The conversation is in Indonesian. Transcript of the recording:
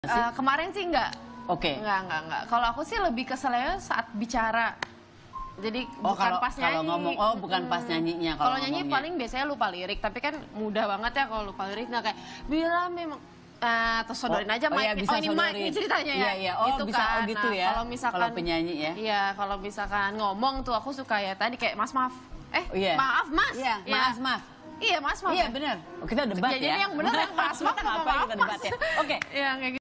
Kemarin sih enggak. Oke. Enggak. Kalau aku sih lebih keselnya saat bicara. Jadi bukan pas nyanyi. Kalau ngomong, bukan pas nyanyinya. Kalau nyanyi paling biasanya lupa lirik, tapi kan mudah banget ya kalau lupa lirik. Nah kayak bila memang terus sodorin aja mic. Bisa ini mic nih ceritanya ya. Iya. Gitu Bisa kan. gitu ya. Kalau misalkan kalau penyanyi ya. Iya, kalau misalkan ngomong tuh aku suka ya tadi kayak maaf. Maaf mas. Iya, maaf. Iya, maaf. Iya benar. Kita debat ya. Jadi yang benar yang maaf. Ngapain kita debat ya? Oke. Iya kayak gitu.